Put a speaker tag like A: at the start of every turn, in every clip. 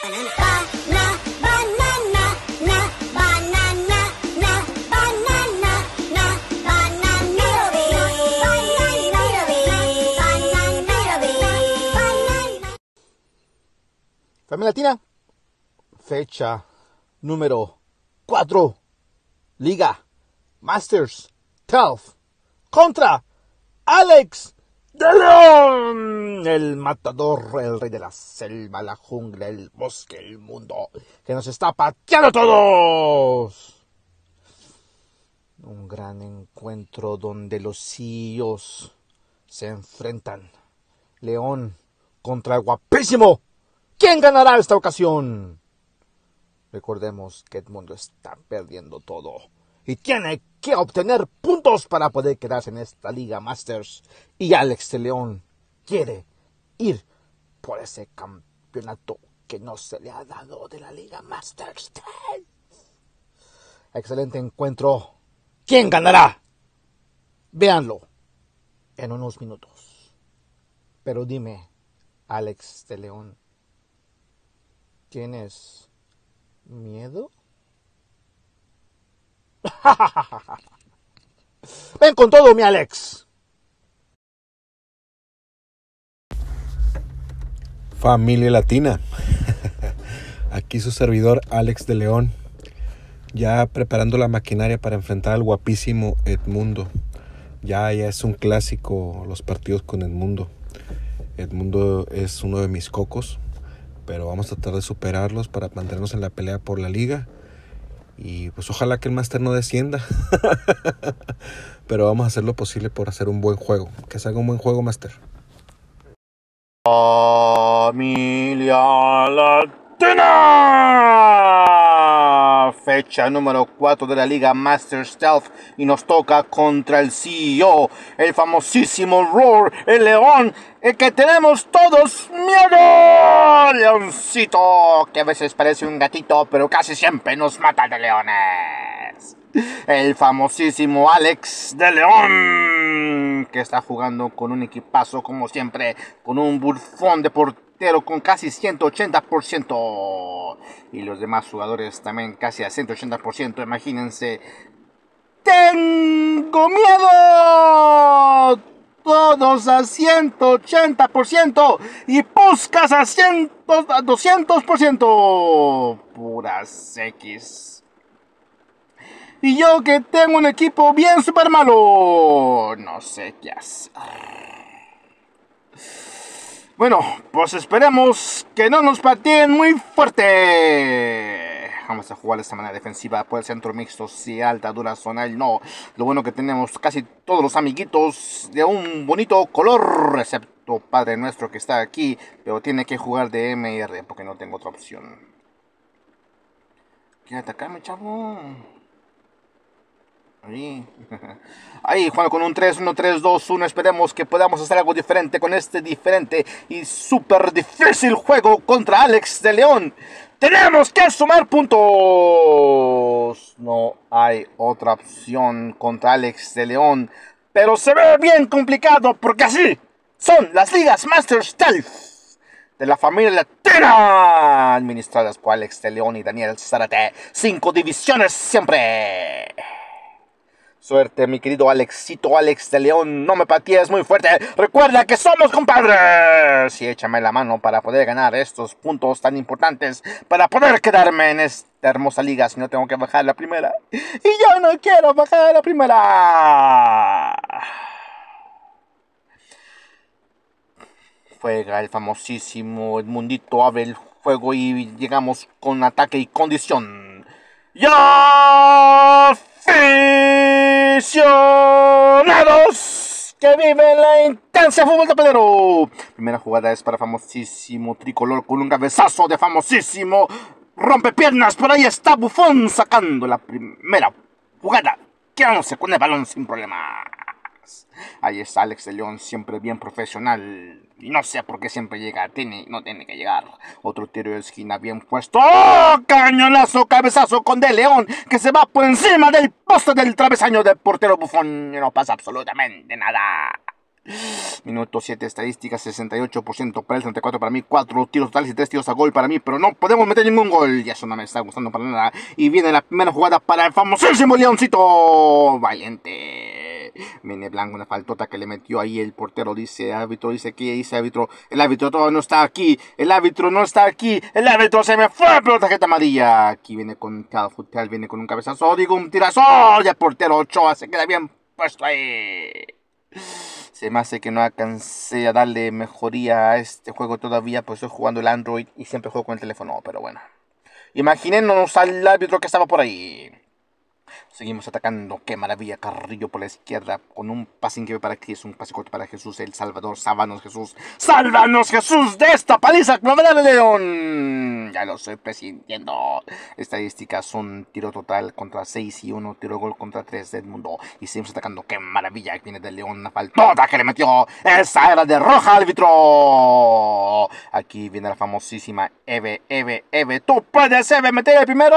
A: Familia Latina, fecha número 4, Liga Masters 12 contra Alex de León, el matador, el rey de la selva, la jungla, el bosque, el mundo, que nos está pateando a todos. Un gran encuentro donde los CEOs se enfrentan. León contra el guapísimo. ¿Quién ganará esta ocasión? Recordemos que Edmundo está perdiendo todo y tiene que obtener puntos para poder quedarse en esta Liga Masters. Y Alex de León quiere ir por ese campeonato que no se le ha dado de la Liga Masters. Excelente encuentro. ¿Quién ganará? Véanlo en unos minutos. Pero dime, Alex de León, ¿tienes miedo? Ven con todo, mi Alex.
B: Familia Latina. Aquí su servidor Alex de León, ya preparando la maquinaria para enfrentar al guapísimo Edmundo. Ya es un clásico los partidos con Edmundo. Edmundo es uno de mis cocos, pero vamos a tratar de superarlos para mantenernos en la pelea por la liga. Y pues ojalá que el Master no descienda. Pero vamos a hacer lo posible por hacer un buen juego. Que se haga un buen juego, Master.
A: Familia Latina. Fecha número 4 de la Liga Masters Stealth. Y nos toca contra el CEO, el famosísimo Roar, el león, el que tenemos todos miedo. Leoncito, que a veces parece un gatito, pero casi siempre nos mata de leones. El famosísimo Alex de León, que está jugando con un equipazo como siempre, con un bufón de portero con casi 180%. Y los demás jugadores también casi a 180%, imagínense. ¡Tengo miedo! Todos a 180% y Puskas a 200%. Puras X. Y yo que tengo un equipo bien super malo. No sé qué hacer. Bueno, pues esperemos que no nos pateen muy fuerte. Vamos a jugar de esta manera defensiva. Puede ser centro mixto, si alta, dura, zonal, no. Lo bueno que tenemos casi todos los amiguitos de un bonito color, excepto Padre Nuestro que está aquí, pero tiene que jugar de MR porque no tengo otra opción. ¿Quiere atacarme, chavo? Ahí, jugando con un 3-1-3-2-1. Esperemos que podamos hacer algo diferente con este diferente y súper difícil juego contra Alex de León. Tenemos que sumar puntos. No hay otra opción contra Alex de León, pero se ve bien complicado porque así son las ligas Masters Stealth de la familia Latina, administradas por Alex de León y Daniel Zárate. 5 divisiones siempre. Suerte, mi querido Alexito, Alex de León. No me patees muy fuerte. Recuerda que somos compadres. Y échame la mano para poder ganar estos puntos tan importantes. Para poder quedarme en esta hermosa liga. Si no, tengo que bajar la primera. Y yo no quiero bajar la primera. Juega el famosísimo Edmundito. Abre el juego y llegamos con ataque y condición. ¡Ya! Aficionados que viven la intensa fútbol tapelero. Primera jugada es para famosísimo tricolor con un cabezazo de famosísimo rompepiernas. Por ahí está Buffon sacando la primera jugada, quedándose con el balón sin problemas. Ahí está Alex de León, siempre bien profesional. Y no sé por qué siempre llega, no tiene que llegar. Otro tiro de esquina bien puesto. ¡Oh! Cañonazo, cabezazo con De León, que se va por encima del poste del travesaño del portero Buffon. Y no pasa absolutamente nada. Minuto 7, estadísticas, 68% para él, 34% para mí, 4 tiros totales y 3 tiros a gol para mí, pero no podemos meter ningún gol. Y eso no me está gustando para nada. Y viene la primera jugada para el famosísimo Leoncito Valiente. Viene Blanco, una faltota que le metió ahí el portero, dice árbitro, dice ¿qué dice árbitro? El árbitro todo no está aquí, el árbitro no está aquí, el árbitro se me fue, pero tarjeta amarilla. Aquí viene con Cal Futel, viene con un cabezazo, digo un tirazo, y el portero Ochoa se queda bien puesto ahí. Se me hace que no alcancé a darle mejoría a este juego todavía, pues estoy jugando el Android y siempre juego con el teléfono, pero bueno. Imaginémonos al árbitro que estaba por ahí. Seguimos atacando, qué maravilla, Carrillo por la izquierda, con un pase increíble para Cris, un pase corto para Jesús, el Salvador, sálvanos Jesús de esta paliza, Clover León. Ya lo estoy presintiendo. Estadísticas son tiro total contra 6 y 1, tiro gol contra 3 del mundo. Y seguimos atacando, qué maravilla, viene del León, una faltota que le metió, esa era de roja árbitro. Aquí viene la famosísima Eve, tú puedes Eve meter el primero.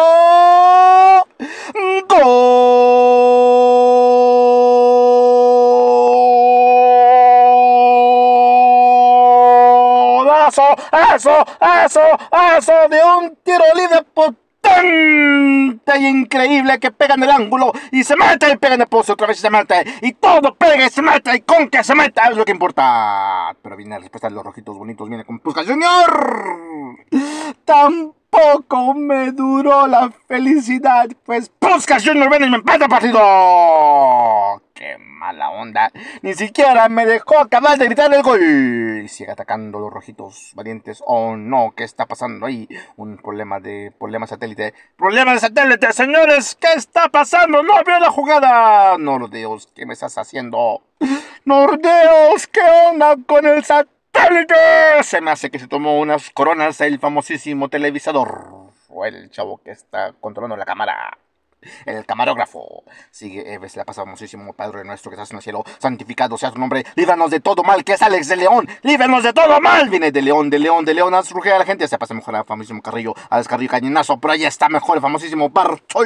A: ¡Golazo! ¡Eso! De un tiro libre potente y increíble que pega en el ángulo y se mete y pega en el poste, otra vez se mete y todo pega y se mete y con que se meta es lo que importa. Pero viene la respuesta de los rojitos bonitos, viene con Puskas Junior. Tampoco me duró la felicidad, pues Puskas Junior viene y me empata el partido. ¡Qué mala onda! Ni siquiera me dejó acabar de gritar el gol. Sigue atacando los rojitos valientes. Oh no, ¿qué está pasando ahí? Un problema de satélite. ¡Problema de satélite, señores! ¿Qué está pasando? ¡No veo la jugada! Nordeos, ¿qué me estás haciendo? Nordeos, ¿qué onda con el satélite? Se me hace que se tomó unas coronas el famosísimo televisor. O el chavo que está controlando la cámara. El camarógrafo. Sigue Eves, la pasa famosísimo Padre nuestro que estás en el cielo, santificado sea tu nombre, líbranos de todo mal, que es Alex de León, líbranos de todo mal, viene de León, haz rugir a la gente, se pasa mejor al famosísimo Carrillo, a descarrillo cañonazo, pero ahí está mejor el famosísimo Barchoy,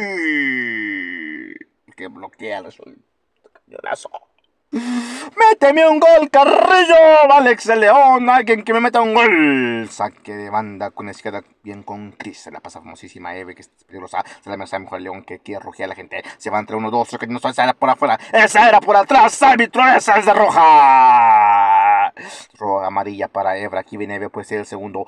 A: que bloquea el cañonazo. ¡Méteme un gol, Carrillo! Alex de León, alguien que me meta un gol. Saque de banda con la izquierda, bien con Cris. Se la pasa famosísima Eve, que es peligrosa. Se la mesa mejor el León, que quiere rugiar a la gente. Se va entre 1, 2, que no esa era por afuera. Esa era por atrás, árbitro, esa es de roja. Roja amarilla para Evra. Aquí viene Eve, puede ser el segundo.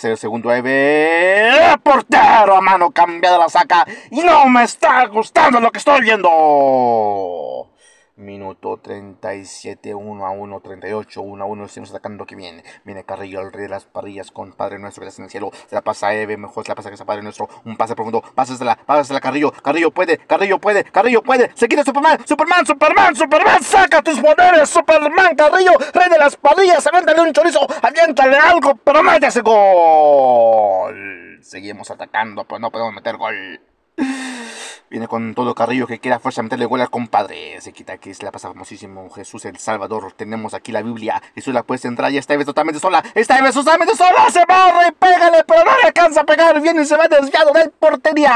A: Eve. Portero a mano cambiada la saca. Y no me está gustando lo que estoy viendo. Minuto 37, 1-1, 38, 1-1, seguimos atacando que viene Carrillo, el rey de las parrillas con Padre Nuestro que está en el cielo, se la pasa a Eve, mejor se la pasa que a Padre Nuestro, un pase profundo, pásasela Carrillo puede, se quita Superman, saca tus poderes, Superman, Carrillo, rey de las parrillas, aviéntale un chorizo, aviéntale algo, pero mete ese gol. Seguimos atacando, pero no podemos meter gol. Viene con todo Carrillo que quiere a fuerza meterle gol al compadre. Se quita que se la pasa famosísimo Jesús el Salvador. Tenemos aquí la Biblia. Jesús la puede entrar y esta vez totalmente sola. Se barra y pégale, pero no le alcanza a pegar. Viene y se va desviado del portería.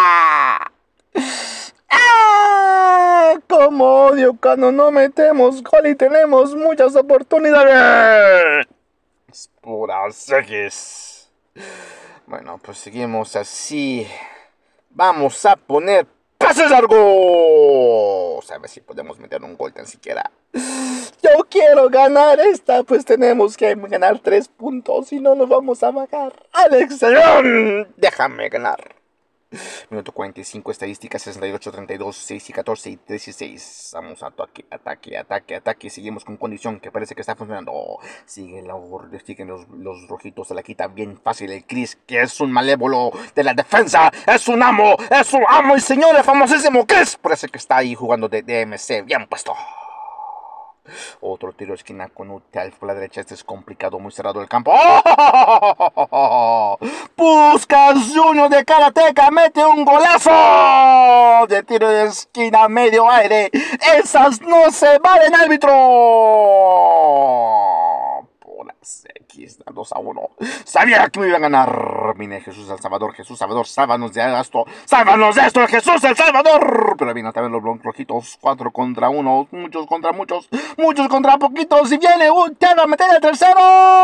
A: Como odio cuando no metemos gol y tenemos muchas oportunidades. Es pura sequis. Bueno, pues seguimos así. Vamos a poner pases largos. A ver si podemos meter un gol tan siquiera. Yo quiero ganar esta. Pues tenemos que ganar 3 puntos. Si no nos vamos a bajar. Alex León, déjame ganar. Minuto 45, estadísticas 68, 32, 6 y 14 y 3 y 6. Vamos a ataque. Seguimos con condición que parece que está funcionando. Siguen los rojitos, se la quita bien fácil el Cris, que es un malévolo de la defensa. Es un amo y señor, el famosísimo Cris. Parece que está ahí jugando de DMC, bien puesto. Otro tiro de esquina con Utel por la derecha. Este es complicado, muy cerrado el campo. ¡Oh! Puskas Junior de Karateka mete un golazo de tiro de esquina medio aire. Esas no se valen, árbitro. Por la X, 2-1. Sabía que me iban a ganar. Vine Jesús el Salvador, sálvanos de esto. ¡Sálvanos de esto, Jesús el Salvador! Pero vienen también los rojitos, 4 contra 1, muchos contra muchos, muchos contra poquitos. Y viene un tema a meter el tercero.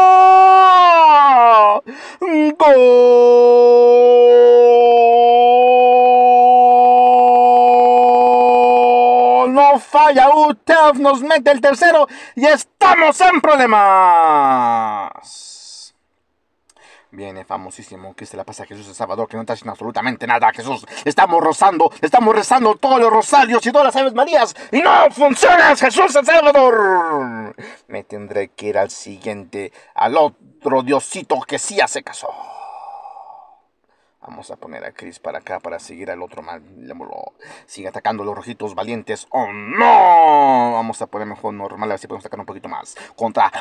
A: ¡Gol! No falla, UTEF nos mete el tercero y estamos en problemas. Viene famosísimo que se la pasa a Jesús el Salvador, que no está haciendo absolutamente nada. Jesús, estamos rezando todos los rosarios y todas las Aves Marías y no funciona Jesús el Salvador. Me tendré que ir al siguiente, al otro Diosito que sí hace caso. Vamos a poner a Chris para acá para seguir al otro mal. Sigue atacando los rojitos valientes. ¡Oh, no! Vamos a poner mejor normal, a ver si podemos sacar un poquito más. Contra.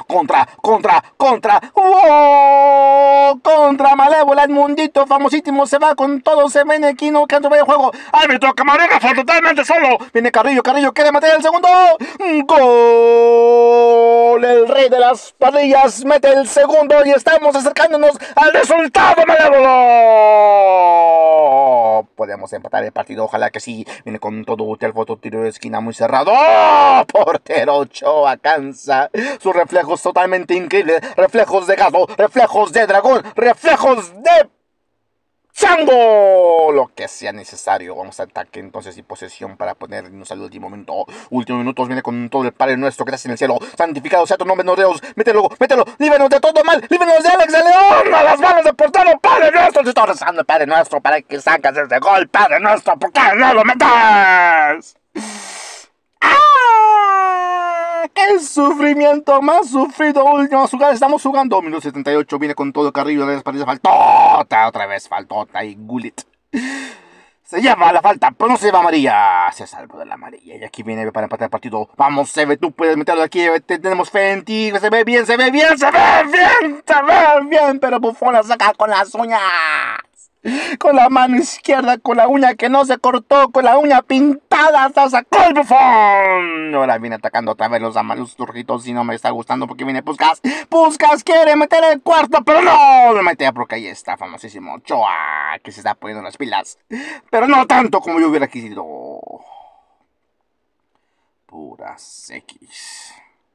A: ¡Oh! Contra Malévola, el mundito famosísimo. Se va con todo, se viene aquí, no canto el juego. ¡Árbitro, camarógrafo, totalmente solo! Viene Carrillo, quiere meter el segundo. ¡Gol! El rey de las parrillas mete el segundo y estamos acercándonos al resultado, Malévolo. Podemos empatar el partido, ojalá que sí. Viene con todo el foto, tiro de esquina muy cerrado. ¡Oh! Portero Ochoa cansa. Sus reflejos totalmente increíbles. Reflejos de gato, reflejos de dragón, reflejos de chango. Lo que sea necesario. Vamos a ataque entonces y posesión para ponernos al último minuto. Últimos minutos, viene con todo el Padre Nuestro que estás en el cielo. Santificado sea tu nombre, no Dios. Mételo. Líbranos de todo mal. Líbranos de Alex de León. A las manos del portero. Padre Nuestro. Te estoy rezando, Padre Nuestro, para que sacas ese gol. Padre Nuestro, ¿por qué no lo metas? ¡Ah! ¡Qué sufrimiento! Más sufrido. Última jugada. Estamos jugando. Minuto 78. Viene con todo Carrillo. De las partidas. Faltota. Otra vez faltota. Y Gullit se lleva la falta, pero no se lleva amarilla. Se salvó de la amarilla. Y aquí viene para empatar el partido. Vamos, Eve, tú puedes meterlo aquí. Eve, tenemos fe en ti. Se ve bien. Pero Buffon la saca con las uñas. Con la mano izquierda, con la uña que no se cortó, con la uña pintada, hasta sacó el Buffon. Ahora viene atacando otra vez los amarillos turjitos y no me está gustando porque viene Puskas. Puskas quiere meter el cuarto, pero no lo mete porque ahí está famosísimo Ochoa, que se está poniendo las pilas. Pero no tanto como yo hubiera querido. Puras X.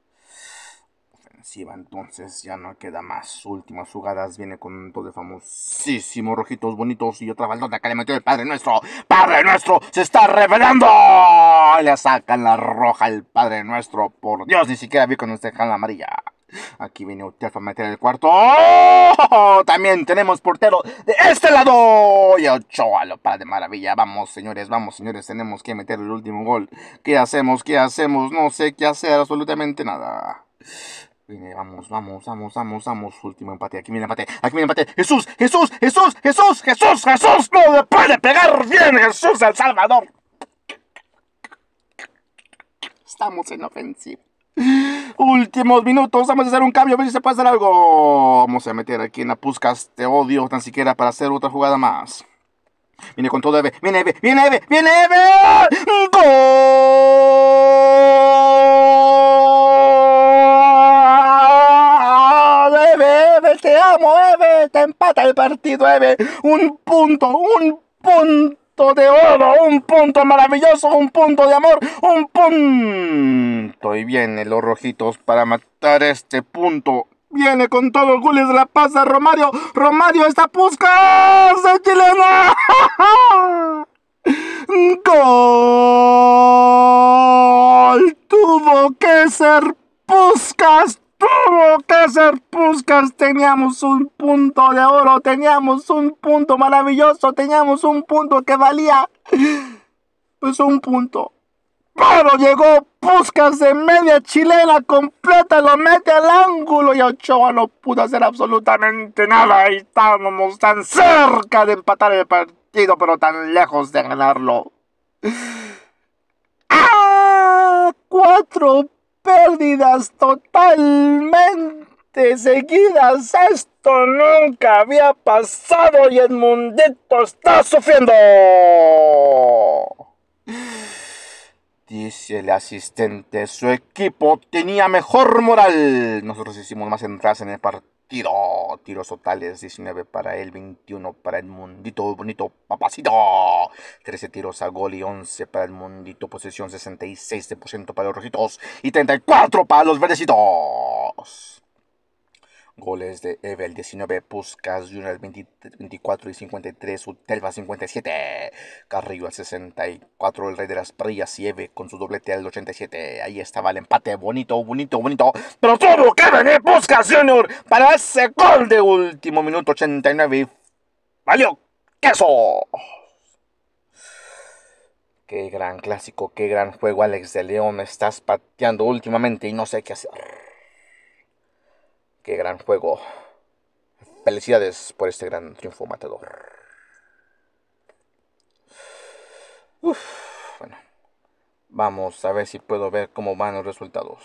A: Entonces ya no queda más. Últimas jugadas. Viene con todo el famosísimo rojitos bonitos y otra baldota que le metió el Padre Nuestro. ¡Padre Nuestro se está revelando! Le sacan la roja al Padre Nuestro. Por Dios, ni siquiera vi cuando nos dejan la amarilla. Aquí viene UTEF a meter el cuarto. ¡Oh! También tenemos portero de este lado. Y Ochoa lo para de maravilla. Vamos, señores, tenemos que meter el último gol. ¿Qué hacemos? No sé qué hacer, absolutamente nada. Viene, vamos. Último empate. Aquí viene empate. Jesús. No le puede pegar bien Jesús el Salvador. Estamos en ofensiva. Últimos minutos. Vamos a hacer un cambio. A ver si se puede hacer algo. Vamos a meter aquí en la Puskas. Te odio tan siquiera para hacer otra jugada más. Viene con todo Eve. Viene Eve. ¡Gol! Eve, te amo, Eve. Te empata el partido, Eve. Un punto de oro, un punto maravilloso, un punto de amor, un punto. Y vienen los rojitos para matar este punto. Viene con todo Gules de la pasa Romario. Romario está Puskas, el chileno. ¡Gol! Tuvo que ser Puskas. Teníamos un punto de oro, teníamos un punto maravilloso, teníamos un punto que valía pues un punto. Pero llegó Puskas de media chilena completa, lo mete al ángulo y Ochoa no pudo hacer absolutamente nada. Y estábamos tan cerca de empatar el partido, pero tan lejos de ganarlo. ¡Ah! 4 pérdidas totalmente seguidas. Esto nunca había pasado y el mundito está sufriendo. Dice el asistente, su equipo tenía mejor moral. Nosotros hicimos más entradas en el partido. Tiros totales, 19 para él, 21 para el Mundito, bonito papacito. 13 tiros a gol y 11 para el Mundito. Posesión 66% para los rojitos y 34 para los verdecitos. Goles de Evel 19, Puskás Junior 24 y 53, Utelva 57, Carrillo al 64, el rey de las Prillas y Eve con su doblete al 87. Ahí estaba el empate, bonito, pero tuvo que venir Puskás Junior para ese gol de último minuto 89 y valió queso. Qué gran clásico, qué gran juego, Alex de León. Estás pateando últimamente y no sé qué hacer. Qué gran juego. Felicidades por este gran triunfo matador. Bueno, vamos a ver si puedo ver cómo van los resultados.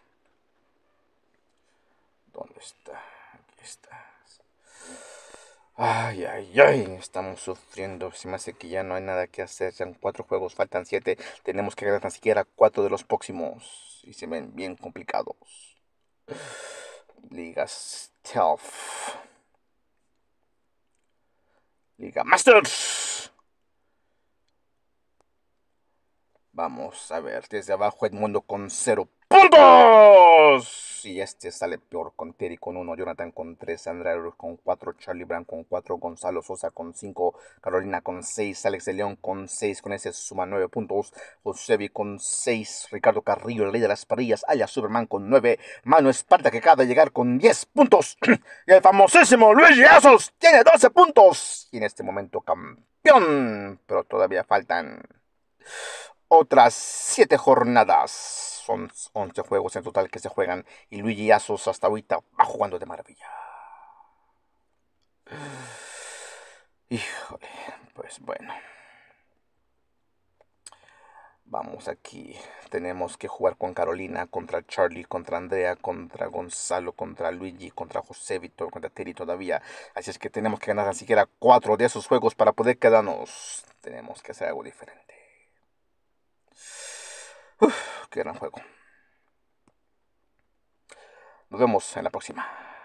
A: ¿Dónde está? Aquí estás. Ay, estamos sufriendo. Se me hace que ya no hay nada que hacer. Sean 4 juegos, faltan 7. Tenemos que ganar tan siquiera 4 de los próximos. Y se ven bien complicados. Liga Stealth, Liga Masters. Vamos a ver, desde abajo Edmundo con 0 puntos. Y este sale peor con Terry con 1, Jonathan con 3, Sandra con 4, Charlie Brown con 4, Gonzalo Sosa con 5, Carolina con 6, Alex de León con 6, con ese suma 9 puntos, Josevi con 6, Ricardo Carrillo, el rey de las parillas, Aya Superman con 9, Mano Esparta que acaba de llegar con 10 puntos, y el famosísimo Luigi Asos tiene 12 puntos, y en este momento campeón, pero todavía faltan otras 7 jornadas. Son 11 juegos en total que se juegan. Y Luigi Asos hasta ahorita va jugando de maravilla. Híjole, pues bueno. Vamos aquí. Tenemos que jugar con Carolina, contra Charlie, contra Andrea, contra Gonzalo, contra Luigi, contra José Víctor, contra Terry todavía. Así es que tenemos que ganar ni siquiera 4 de esos juegos para poder quedarnos. Tenemos que hacer algo diferente. Qué gran juego. Nos vemos en la próxima.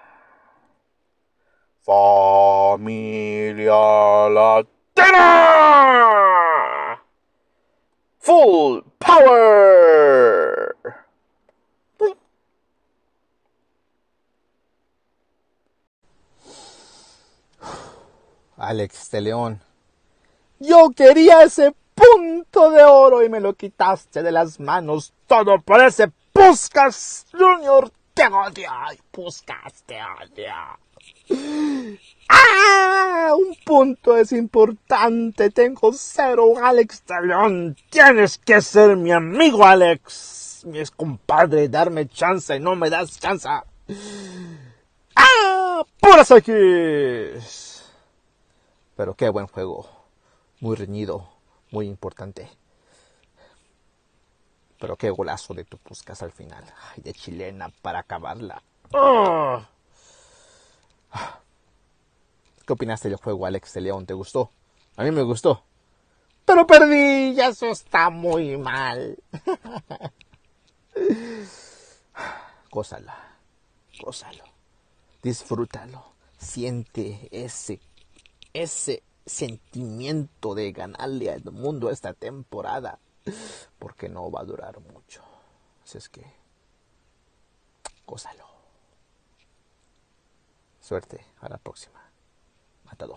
A: Familia Latina. Full power.
C: Alex de León. Yo quería ese punto de oro y me lo quitaste de las manos. Todo por ese Puskás Junior. Te odio. Puskás te odio. ¡Ah! Un punto es importante. Tengo 0, Alex de León. Tienes que ser mi amigo, Alex. Mi compadre, darme chance y no me das chance. ¡Ah! ¡Puras X! Pero qué buen juego. Muy reñido. Muy importante. Pero qué golazo de tu Puskás al final. Ay, de chilena para acabarla. ¡Oh! ¿Qué opinaste del juego, Alex de León? ¿Te gustó? A mí me gustó. Pero perdí. Y eso está muy mal. Gózalo. Disfrútalo. Siente ese sentimiento de ganarle al mundo esta temporada, porque no va a durar mucho. Así es que gózalo. Suerte, a la próxima. Matador.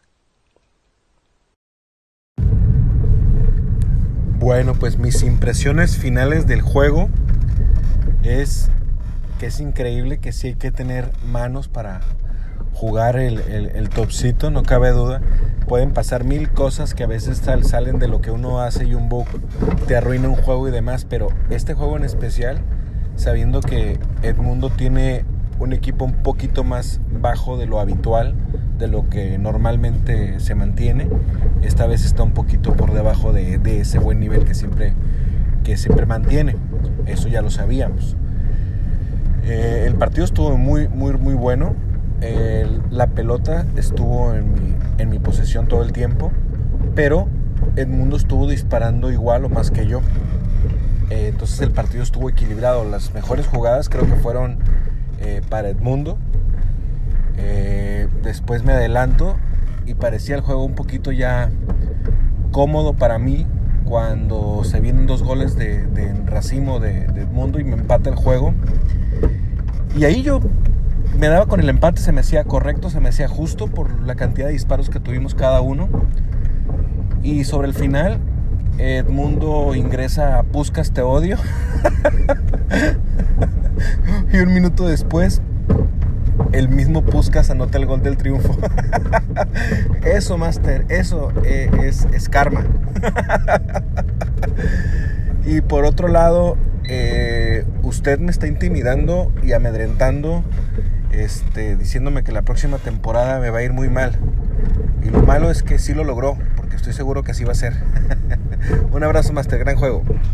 B: Bueno, pues mis impresiones finales del juego es que es increíble, que sí hay que tener manos para jugar el topcito, no cabe duda. Pueden pasar 1000 cosas que a veces salen de lo que uno hace y un bug te arruina un juego y demás, pero este juego en especial, sabiendo que Edmundo tiene un equipo un poquito más bajo de lo habitual, de lo que normalmente se mantiene, esta vez está un poquito por debajo de ese buen nivel que siempre mantiene. Eso ya lo sabíamos. El partido estuvo muy bueno. La pelota estuvo en mi posesión todo el tiempo, pero Edmundo estuvo disparando igual o más que yo. Entonces el partido estuvo equilibrado. Las mejores jugadas creo que fueron para Edmundo. Después me adelanto y parecía el juego un poquito ya cómodo para mí cuando se vienen 2 goles de racimo de Edmundo y me empata el juego. Y ahí yo me daba con el empate, se me hacía correcto, se me hacía justo por la cantidad de disparos que tuvimos cada uno. Y sobre el final, Edmundo ingresa a Puskás te odio. Y un minuto después, el mismo Puskás anota el gol del triunfo. Eso, Master, eso es karma. Y por otro lado, usted me está intimidando y amedrentando, diciéndome que la próxima temporada me va a ir muy mal. Y lo malo es que sí lo logró, porque estoy seguro que así va a ser. Un abrazo, Master, gran juego.